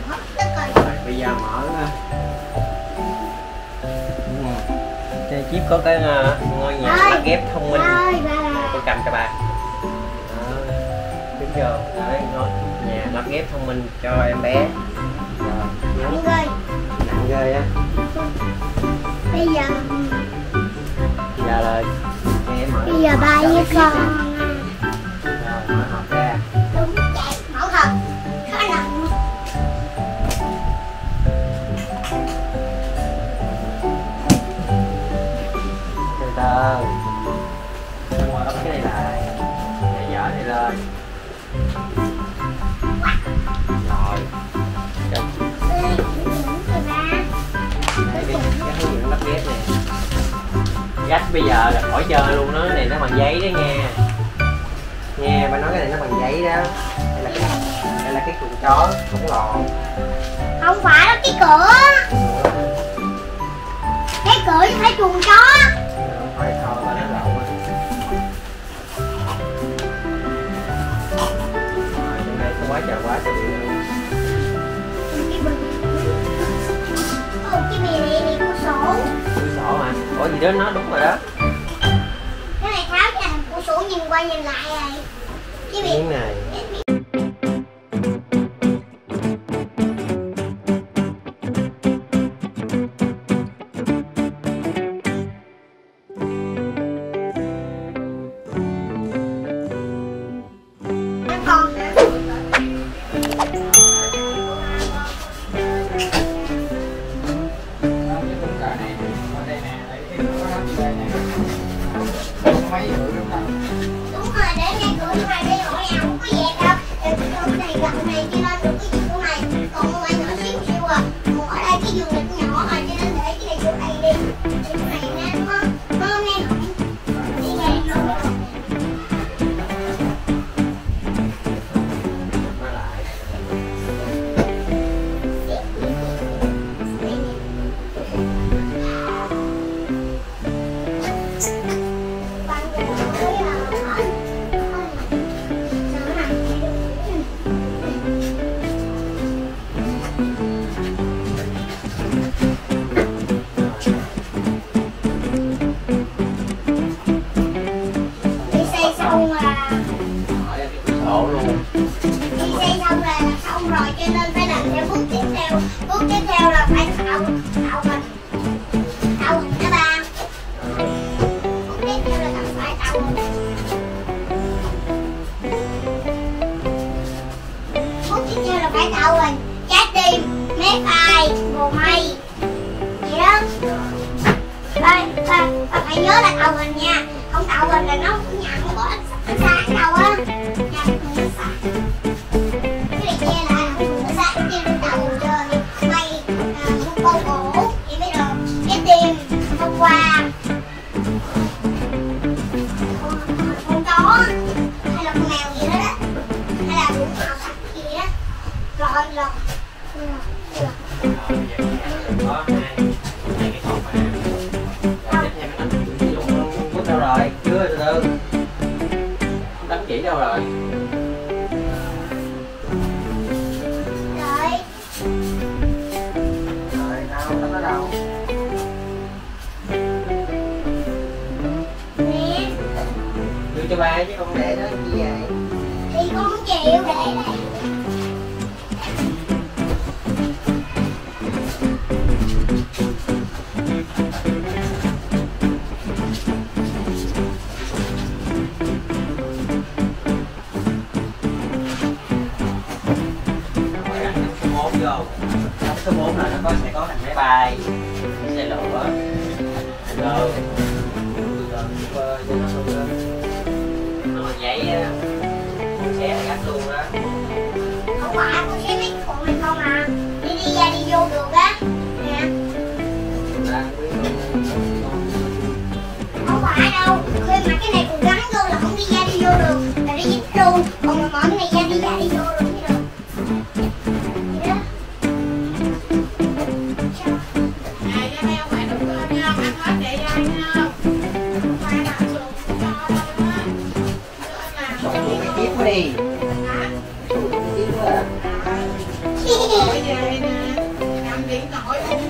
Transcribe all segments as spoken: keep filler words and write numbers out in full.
Bây giờ mở chơi chip có cái ngôi nhà lắp ghép thông minh. Tôi cầm cho bà. Đúng chưa? Đấy, nhà lắp ghép thông minh cho em bé. Nặng ghê. Nặng ghê á. Bây giờ Bây giờ là em mở. Bây giờ ba với con. Rồi mở hộp ra. Đúng vậy, mở hộp. Khá nặng. Từ từ. Xong rồi đóng cái này lại. Để dở này lên. Rồi. Đây cái hướng dẫn lắp ghép này. Gách bây giờ là khỏi chơi luôn đó, này nó bằng giấy đó nha. Nghe bà nói cái này nó bằng giấy đó. Đây là cái đây là cái chuồng chó, không có lò. Không phải đó, cái cửa. Cái cửa chứ phải chuồng chó. Không phải thôi, bà nói lộn rồi. Rồi trong đây có quá trời quá trời điện luôn. Ồ, cái bìa này này của sổ. Cửa sổ mà. Có gì đó nó đúng rồi đó. Cái này tháo ra thành của sổ, nhìn qua nhìn lại rồi. Cái bìa này. con hả? Đúng rồi, để ngay cửa này đây hỏi nào không có dẹp đâu. Cái này gọng này cho nên được cái chỗ này. Còn ngoài nhỏ xíu xíu à. Còn ở đây cái giường này cũng nhỏ rồi cho nên để cái này chỗ này đi. Chỗ này nè, nó nó nghe không? Đi ngay luôn. Sổ luôn. Đi xây xong là xong rồi cho nên phải làm theo bước tiếp theo. Bước tiếp theo là phải tạo tạo hình. Tạo hình hả ba? Bước tiếp theo là cần phải tạo hình. Bước tiếp theo là phải tạo hình. Trái tim, mép ai, bồ mây. Vậy đó. Ba, ba, ba phải nhớ là tạo hình nha. Không tạo hình là nó không nhận, nó bỏ ánh sáng đâu á. Cái này che lại là không có sáng trên đầu trời mây một con hổ thì mới được. Cái tim hôm qua con chó hay là con mèo gì đó đó, hay là đủ màu sắc gì đó rồi rồi Có hai hai cái hộp mà. Rồi tiếp theo nó dùng bút đâu rồi? Chưa, từ từ. Đánh chỉ đâu rồi? rồi Rồi đâu, đánh ở đâu? nè Đưa cho ba chứ không để đó chi vậy? thì con không chịu để đây. Vô số bốn là nó có sẽ có thành máy bay, xe lửa, rồi nó bằng giấy á, xe là gắt luôn á. Không phải con sẽ biết con này không à, đi đi ra đi vô được á nè. Không phải đâu, khi mà cái này còn gắn vô là không đi ra đi vô được, là đi dính luôn. Còn mà mở cái này ra đi ra đi vô được chứ được. Vậy đó. Này cho theo phải đúng rồi nha, ăn hết để ra nha. Không phải là xuống cho thôi á. Xong cái tiếp đi. Hả? Xong cái tiếp á. Ủa vậy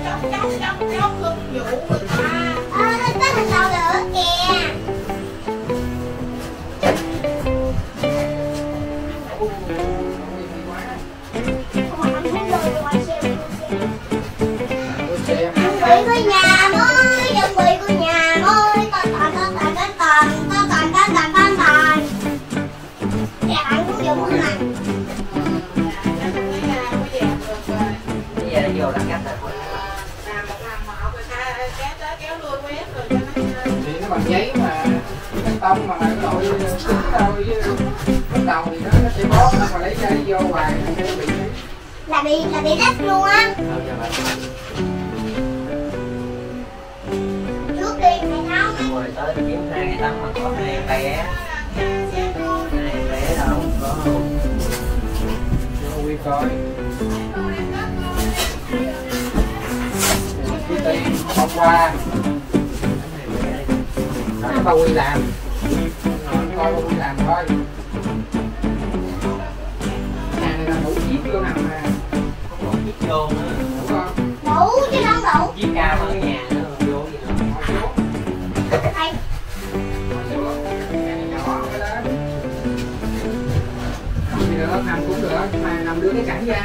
chốc chốc chốc chốc phục vụ người ta. Ờ, có thằng đâu nữa kìa. Không ăn thuốc rồi, ngoài xem chuẩn bị của nhà mới, chuẩn bị của nhà mới, con toàn con toàn con toàn con toàn con toàn con toàn. Để ăn thuốc dùng không ạ? Bây giờ nó vô là cắt rồi. Làm một làm một người ta kéo tới kéo lui quét rồi cho nó thì nó bằng giấy mà cắt tông mà lại cái loại cứng đâu chứ bắt đầu thì nó, nó sẽ bó nó mà lấy ra đi vô hoài nó sẽ bị Là bị là bị rách luôn á. Đâu cho bạn. Trước đi mày nấu mấy. Rồi tới kiếm hai cái tấm mà có hai bé. Hai bé đâu có không. nó quy coi cái tiền hôm qua nó có bao quy làm nó coi bao quy làm thôi nhà này là đủ chiếc vô nằm mà Không có chiếc vô nữa. đúng không Đủ chứ không đủ. Chiếc cao ở nhà nữa không vô gì nữa. ngồi xuống Đây. ngồi xuống nhà này nhỏ cái đó nằm thì được nằm cũng được mà nằm đưa cái cảnh ra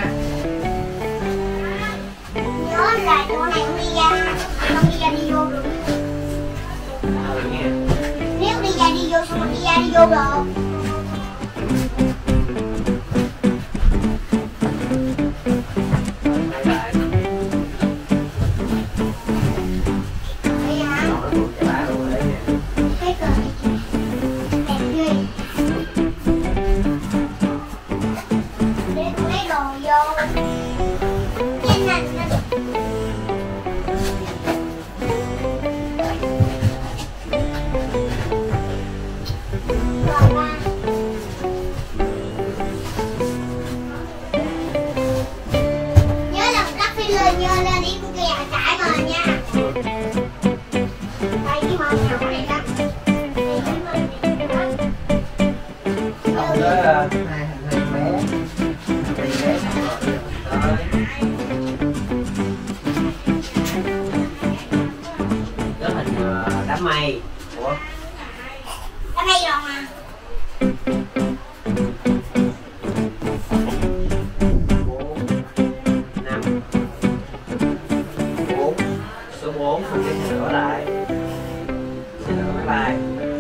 Nhớ là chỗ này không đi ra. Không đi ra đi vô được. Ừ nha. Nếu đi ra đi vô xong rồi đi ra đi vô được. Hai bạn. Đây hả? Nó cũng cho bà luôn đấy nè. Cái cờ này kìa. Đẹp ghê. Để tôi lấy đồ vô. Trên này nó được. Rồi ba. Nhớ là lắc phải lên nhớ lên đi con kia trải rồi nha. Đây cái mâm nào này đó. Đây cái mâm này đó. Xong tới ờ, hai hai bé. Hai bé xong rồi. Tới. Đó hình ờ, đám mây. Ủa? Ở đây rồi mà. Bốn. Năm. Bốn. Số bốn không biết sửa lại. Xin lỗi máy bay.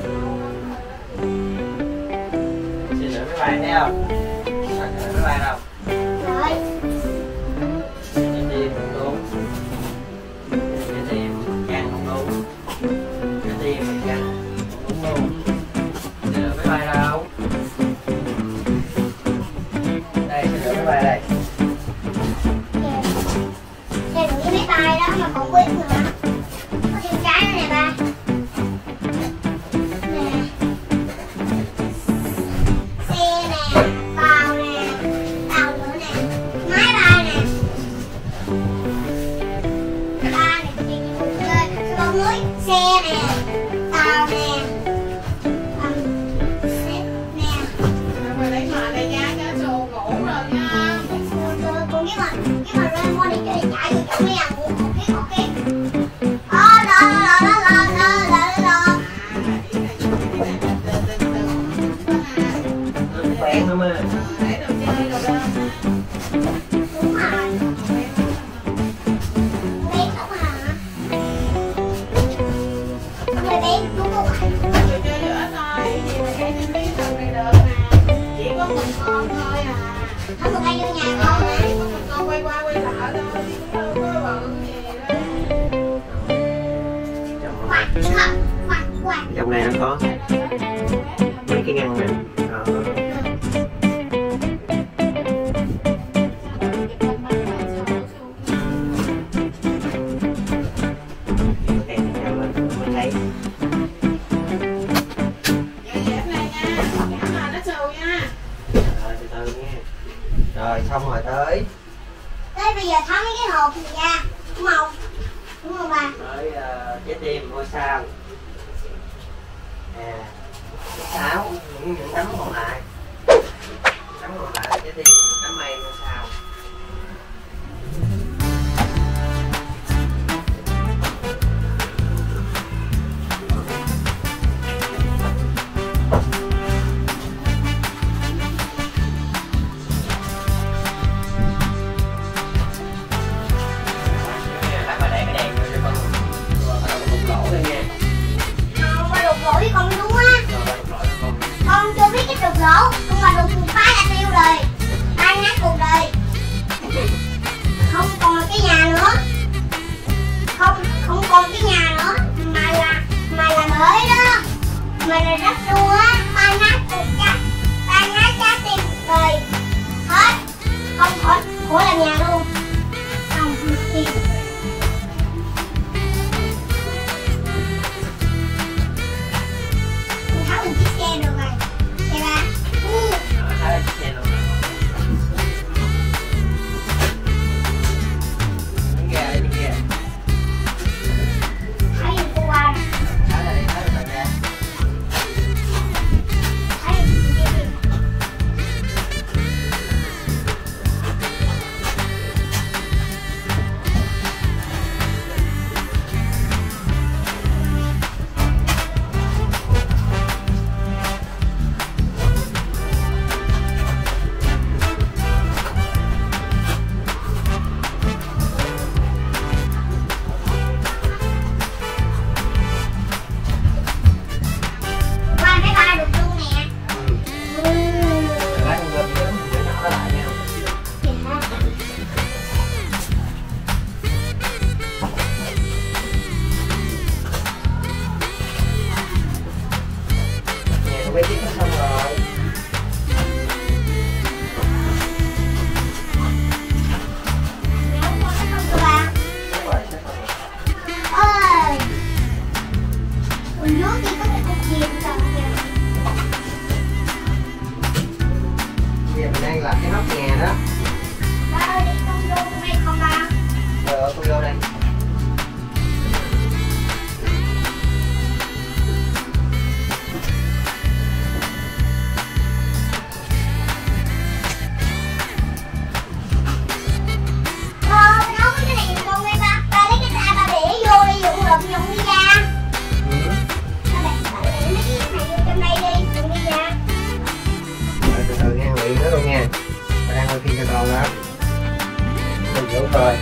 Xin lỗi máy bay thấy không? Xin lỗi máy bay đâu? Rồi. Cái tim không đúng. Cái tim gan không đúng. Cái tim gan không đúng luôn. Xin lỗi máy bay đâu? Đây, xin lỗi máy bay đây. Đây được cái máy bay đó mà còn quên nữa. Có thêm cái nữa nè ba. Nè. Xe nè, tàu nè, tàu nữa nè, máy bay nè. Ba nè, chị cùng chơi, số bóng núi, xe nè, tàu nè, ừm, xe nè. mà lấy mà lấy giá cho sổ ngủ rồi nha. Con biết mà, biết mà Raymond đi chơi chạy vô chỗ mấy ăn ngủ một cái một cái. Ờ, đó, đó, đó, đó, đó, đó, đó, đó. Quen lắm á. Để đồ chơi rồi đó. Đúng rồi. Bé không hả? Không phải bé, đúng không ạ? Đồ chơi nữa thôi thì mà cái những cái phần này được mà. Chỉ có một con thôi à. Không được ai vô nhà con hả? Chỉ có một con quay qua quay lại thôi chứ không có bận gì đó. Quạt, quạt, quạt, quạt. Trong này nó có mấy cái ngăn nè. Đó. Cái đèn nhau lên mới thấy. Vậy dẹp này nha. Dẹp mà nó xù nha. Rồi từ từ nha. Rồi xong rồi tới. Tới bây giờ tháo mấy cái hộp này ra. Đúng không? Đúng không bà? Tới uh, trái tim ngôi sao. À, sáu những những tấm còn lại. Tấm còn lại trái tim tấm mây ngôi sao. đổ, nhưng mà đùng phá là tiêu rồi, tan nát cuộc đời, không còn cái nhà nữa, không không còn cái nhà nữa, mà là mà là mới đó, mà là đất luôn á, tan nát cuộc cha, tan nát cha tim cuộc đời, hết, không khỏi khỏi làm nhà luôn, không tiền. Tháo một chiếc xe được rồi, xe ba. Ừ. Tháo ra chiếc xe luôn. Đứng ra đi, đứng ra. Thấy gì cô qua nè. Tháo ra đi, tháo ra ra. Thấy gì cô kia kìa. Qua cái ba được luôn nè. Ừ. Lát con gom cái nhỏ nhỏ đó lại nha. Kìa ha. Nhà của bé Tiết nó xong rồi. Nếu con nó không cho ba. Xong rồi, xong rồi. Ơi. Ôi dưới kia có cái cục chìm rồi kìa. Bây giờ mình đang làm cái nóc nhà đó. Ba ơi đi con vô con đây con ba. Rồi con vô đây. Ờ, con nấu cái này giùm con đây ba. Ba lấy cái ra ba để vô đi, dụng lụm dụng đi ra. Ừ. Ba để, ba để mấy cái này vô trong đây đi, dụng đi ra. Rồi từ từ nha, bị nó luôn nha. Ta đang quay phim cho con đó. Mình hiểu rồi.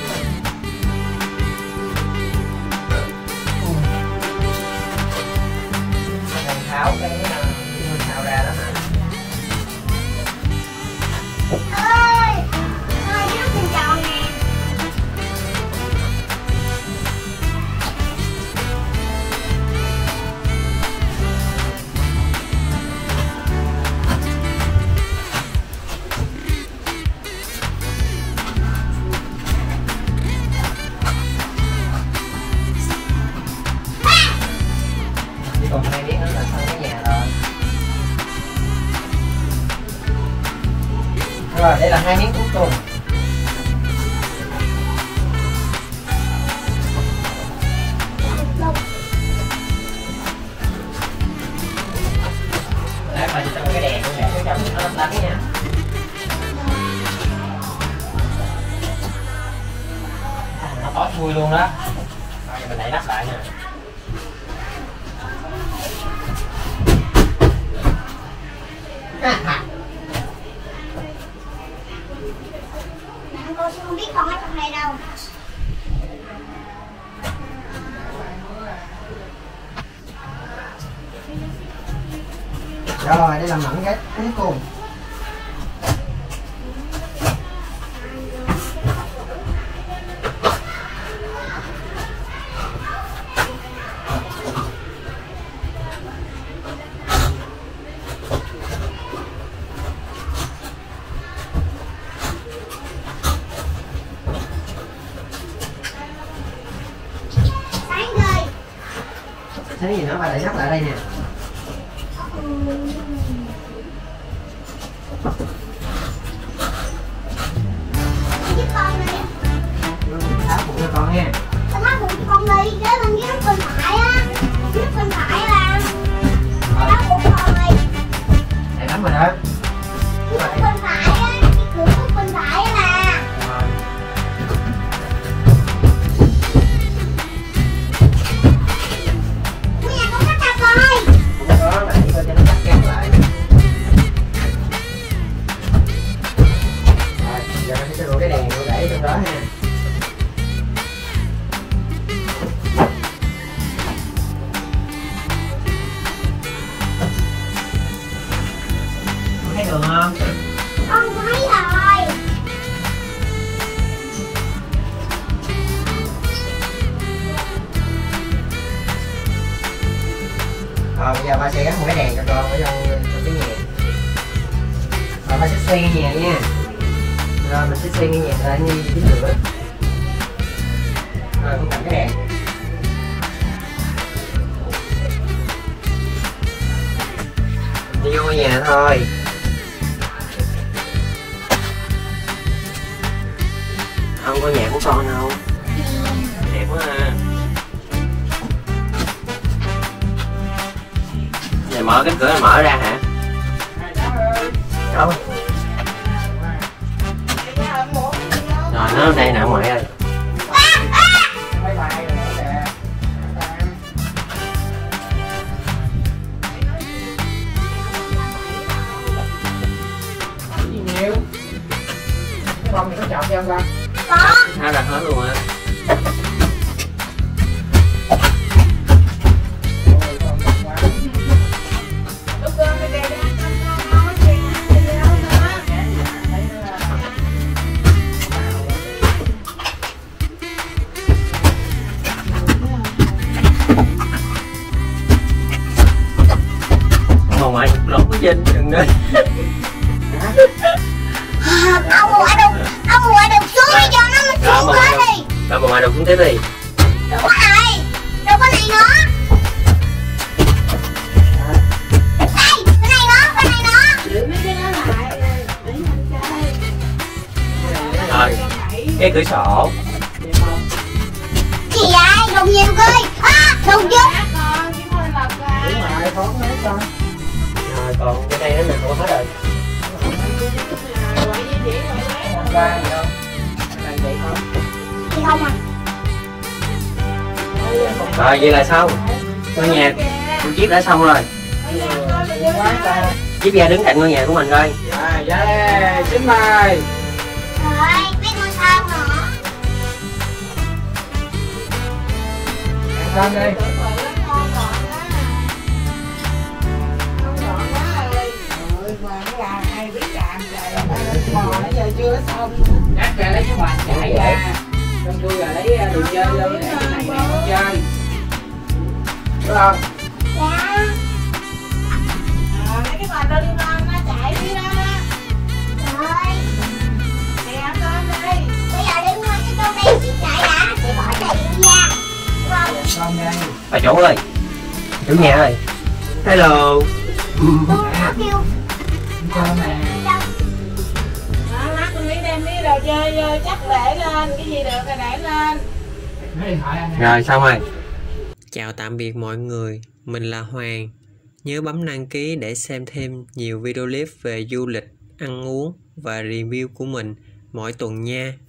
Đang tháo cái uh, mình tháo ra đó hả? Ơi, ơi cái nút hình tròn nè. Chỉ còn hai miếng nữa là xong cái nhà rồi. Rồi đây là hai miếng cuối cùng. Lát mình cho cái đèn để cái trong nó lấp lánh nha. Nó tối thui luôn đó. Rồi mình đậy nắp lại nha. Cô không biết con ở trong này đâu. Rồi đây là mảnh ghép cuối cùng. Sáng rồi. Thế gì nữa bà đậy nắp lại đây nè. Giúp con đi. Tháo phụ cho con nha. Con tháo phụ cho con đi. Kế bên cái nút bên phải á. Nút bên phải là tháo phụ con đi. Đậy nắp rồi đó. Nút bên phải á. Cái cửa nút bên phải á là. Rồi. Ủa nhà con cắt ra coi. Không có, đẩy coi cho nó chắc chắn lại. Rồi bây giờ ba sẽ gắn một cái đèn cho con ở trong, trong cái nhà. Rồi ba sẽ xây cái nhà nha. Rồi mình sẽ xây cái nhà ra như cái lửa. Rồi con cầm cái đèn. Đi vô nhà thôi. Không có nhà của con đâu. Đẹp quá ha. Giờ mở cái cửa mở ra hả? Đâu? Rồi nó đây nè ngoại ơi. Nhiều cái bông này có chọn cho không con? Có. Tháo ra hết luôn á. Lúc cơm đi về đi ăn con con nói chuyện đi đâu nữa. Mà ngoại lỗ cái trên đừng đi. Ông ngoại đục, ông ngoại đục xuống đi cho nó mới xuống hết đi. Rồi mà ngoại đục xuống tiếp đi. Đâu có này, đâu có này nữa. Đây, cái này nó, cái này nó. Giữ mấy cái đó lại để mình chơi. Rồi cái cửa sổ. Gì vậy? Đục nhiều cười. À, đục chứ. Con chứ không lật ra. Đúng rồi, thoáng mấy con. Rồi còn cái đây nó nè không có hết rồi. Con ba gì không? Làm vậy không? Thì không à. Rồi vậy là xong. Ngôi nhà của Chiếc đã xong rồi. Quá ta. Chiếc ra đứng cạnh ngôi nhà của mình coi. À, dạ, xin mời. Rồi, biết ngôi sao nữa. Ăn cơm đi. Nhắc ra lấy cái bàn chạy ra. Trong tôi là lấy đồ chơi vô để cái này này không chơi. Đúng không? Dạ. Ờ, lấy cái bàn lưng con nó chạy đi đó đó. Rồi, Nè ăn cơm đi. bây giờ đứng lên cái con đây chiếc chạy đã. Sẽ bỏ chạy đi ra. Đúng không? Con đây. Bà chủ ơi. Chủ nhà ơi. Hello. Tôi nó kêu. Con nè. Đâu? Đó, lát con Lý đem cái đồ chơi vô chắc để lên. Cái gì được thì để lên. Lấy điện thoại anh. Rồi xong rồi. Chào tạm biệt mọi người, mình là Hoàng. Nhớ bấm đăng ký để xem thêm nhiều video clip về du lịch, ăn uống và review của mình mỗi tuần nha.